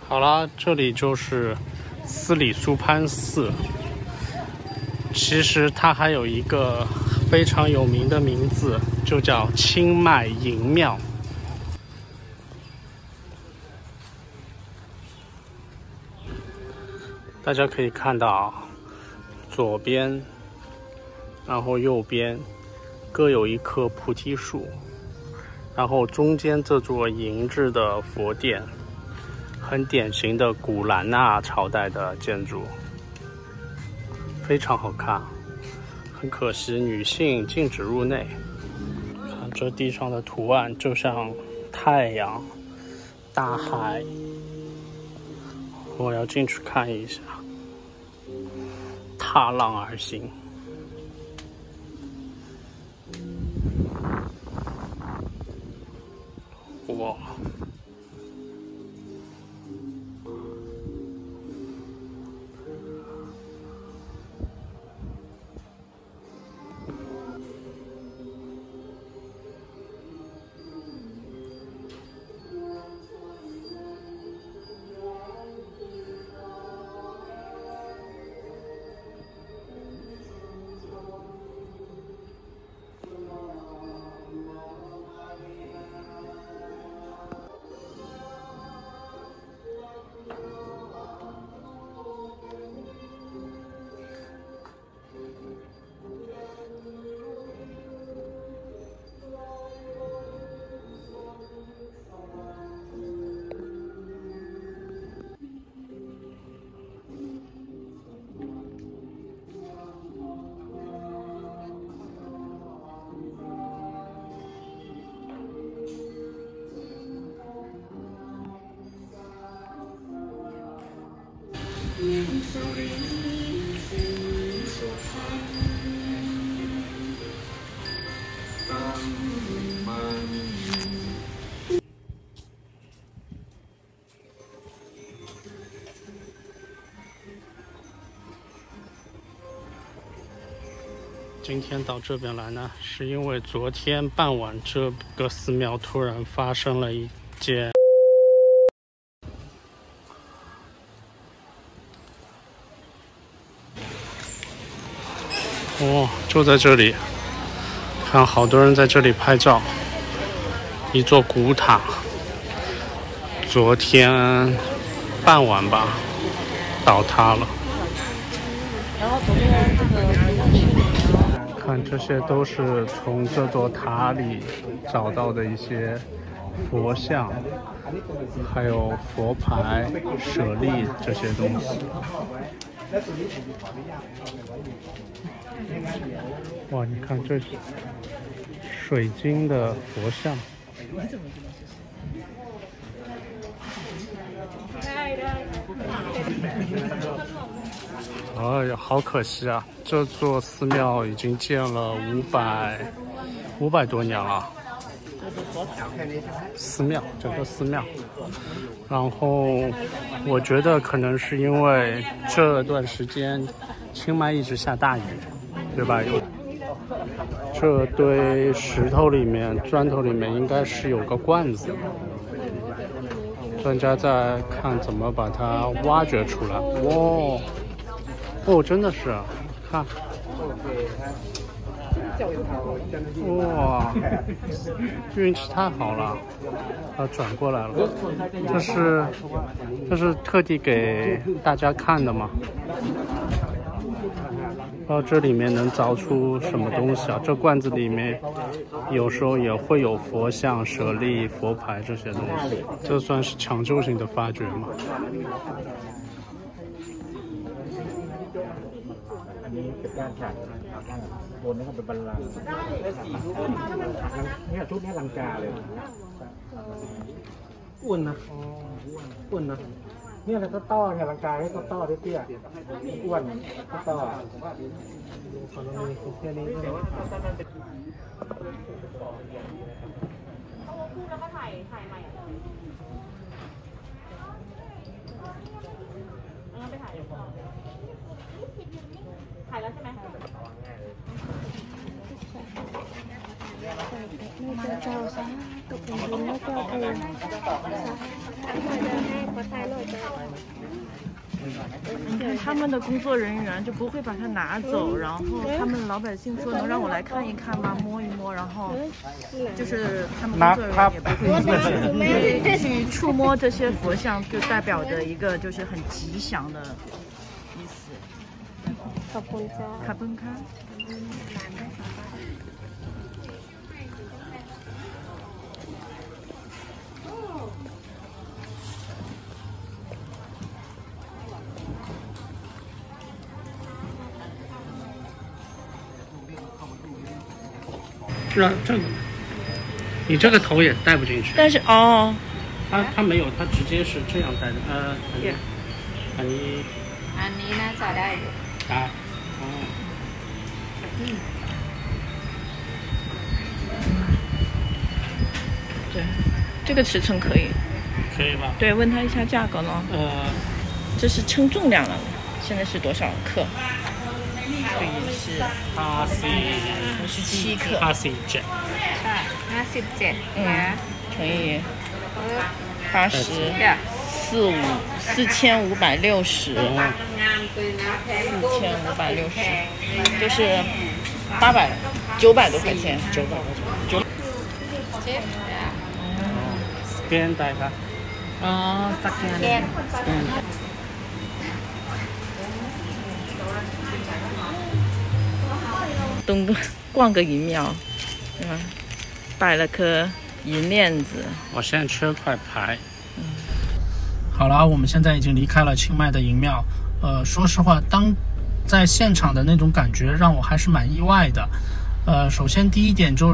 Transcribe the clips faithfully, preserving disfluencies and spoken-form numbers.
好啦，这里就是斯里苏潘寺。其实它还有一个非常有名的名字，就叫清迈银庙。大家可以看到，左边，然后右边各有一棵菩提树，然后中间这座银制的佛殿，很典型的古兰纳朝代的建筑，非常好看。很可惜女性禁止入内。看这地上的图案，就像太阳、大海。我要进去看一下，踏浪而行。哇！今天到这边来呢，是因为昨天傍晚这个寺庙突然发生了一件哦，就在这里，看好多人在这里拍照。一座古塔，昨天傍晚吧倒塌了。然后昨天这个看这些都是从这座塔里找到的一些佛像，还有佛牌、舍利这些东西。哇，你看这是水晶的佛像。哎呀，好可惜啊！这座寺庙已经建了五百五百多年了。寺庙，整个寺庙。然后我觉得可能是因为这段时间清迈一直下大雨，对吧？有这堆石头里面、砖头里面应该是有个罐子。专家在看怎么把它挖掘出来。哇！哦，真的是，看，哇，运气太好了，它转过来了。这是，这是特地给大家看的吗？不知道这里面能凿出什么东西啊？这罐子里面有时候也会有佛像、舍利、佛牌这些东西，这算是抢救性的发掘吗？ อันนี้เป็นด้านฉากบนนี้ก็เป็นบัลลังก์เนี่ยชุดนี้ลังกาเลยอ้วนนะอ้วนนะเนี่ยอะไรก็ต้อเนี่ยลังกาให้ก็ต้อเตี้ยๆอ้วนก็ต้อขอลงนี้แค่นี้แล้วก็ถ่ายถ่ายใหม่แล้วไปถ่ายถ่ายแล้วใช่ไหมไม่เจ้าซะตกเป็นบุญไม่เจ้าเธอซะไม่ได้ให้ขอถ่ายเลยจ้ะ看他们的工作人员就不会把它拿走，然后他们老百姓说能让我来看一看吗？摸一摸，然后就是他们工作人员也不会去去触摸这些佛像，就代表着一个就是很吉祥的意思。 ขอบคุณจ้าขอบคุณค่ะ是啊，这个，你这个头也戴不进去。 但是哦， 它它没有，它直接是这样戴的。呃，อันนี้อันนี้น่าจะได้อยู่ได้哦。 对，这个尺寸可以。 可以吧？ 对，问他一下价格呢。 呃， 这是称重量了，现在是多少克？这也是八十五十七克。 八十เจ็ดใช่ห้าสิบเจ็ด嗯，乘以ปึ๊บ八十， เดี๋ยว四五四千五百六十， งามปืนนะแพง四千五百六十，就是八百九百多块钱。 九百块钱。九。 เจ็บสแกนได้ครับ哦，สแกนแกน东东逛个银庙，对吧？摆了颗银链子。 我现在缺块牌。嗯。好了，我们现在已经离开了清迈的银庙。呃，说实话，当在现场的那种感觉让我还是蛮意外的。呃，首先第一点就是，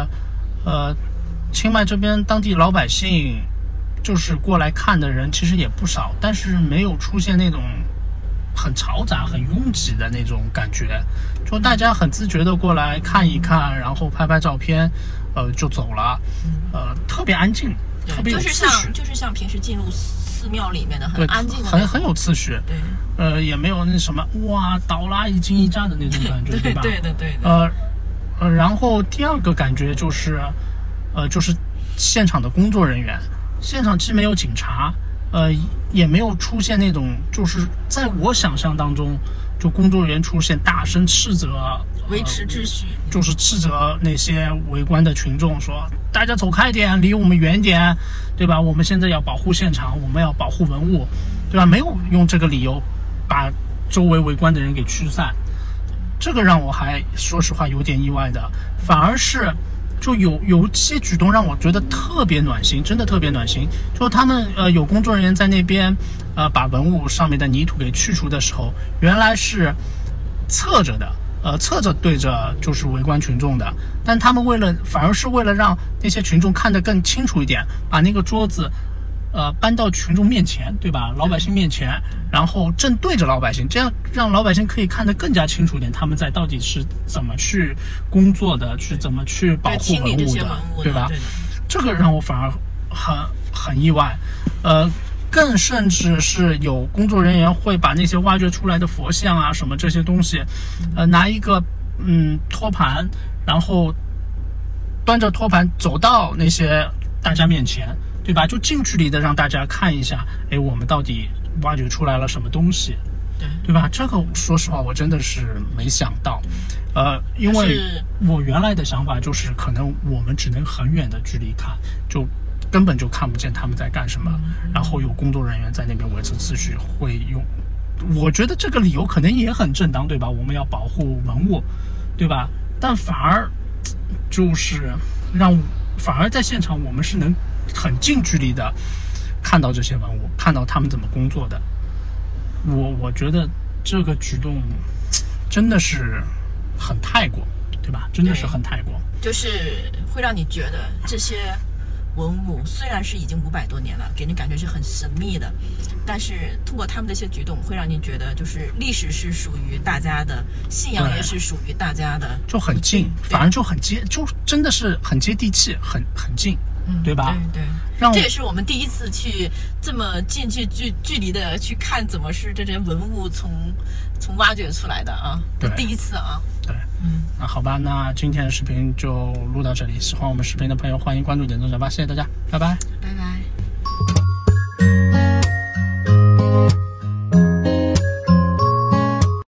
呃，清迈这边当地老百姓就是过来看的人其实也不少，但是没有出现那种很嘈杂、很拥挤的那种感觉，就大家很自觉的过来看一看，然后拍拍照片，呃，就走了，呃，特别安静，特别有就是秩序， 像就是像平时进入寺庙里面的很对， 安静的， 很很有秩序， 对， 呃，也没有那什么哇倒啦一惊一乍的那种感觉，对吧？ 对的对的。 呃呃，然后第二个感觉就是，呃，就是现场的工作人员，现场既没有警察。呃，也没有出现那种，就是在我想象当中，就工作人员出现大声斥责， 维持秩序， 呃、就是斥责那些围观的群众说，大家走开点，离我们远点，对吧？我们现在要保护现场，我们要保护文物，对吧？没有用这个理由把周围围观的人给驱散，这个让我还说实话有点意外的，反而是。就有有些举动让我觉得特别暖心，真的特别暖心。就他们呃有工作人员在那边，呃把文物上面的泥土给去除的时候，原来是侧着的，呃侧着对着就是围观群众的，但他们为了反而是为了让那些群众看得更清楚一点，把那个桌子。呃，搬到群众面前，对吧？老百姓面前，然后正对着老百姓，这样让老百姓可以看得更加清楚一点，他们在到底是怎么去工作的，去怎么去保护文物的，对吧？这个让我反而很很意外，呃，更甚至是有工作人员会把那些挖掘出来的佛像啊什么这些东西，呃，拿一个嗯托盘，然后端着托盘走到那些大家面前。对吧？就近距离的让大家看一下，哎，我们到底挖掘出来了什么东西， 对对吧？这个说实话，我真的是没想到，呃，因为我原来的想法就是，可能我们只能很远的距离看，就根本就看不见他们在干什么，然后有工作人员在那边维持秩序，会用，我觉得这个理由可能也很正当，对吧？我们要保护文物，对吧？但反而就是让，反而在现场我们是能。很近距离的看到这些文物，看到他们怎么工作的，我我觉得这个举动真的是很泰国，对吧？真的是很泰国， 就是会让你觉得这些文物虽然是已经五百多年了，给人感觉是很神秘的，但是通过他们的一些举动，会让你觉得就是历史是属于大家的，信仰也是属于大家的， 就很近，反正就很接，就真的是很接地气，很很近。 嗯， 对吧？ 对对， 让这也是我们第一次去这么近距距距离的去看，怎么是这些文物从从挖掘出来的啊？ 对， 第一次啊。 对，嗯，那好吧，那今天的视频就录到这里。喜欢我们视频的朋友，欢迎关注、点赞、转发，谢谢大家，拜拜， 拜拜。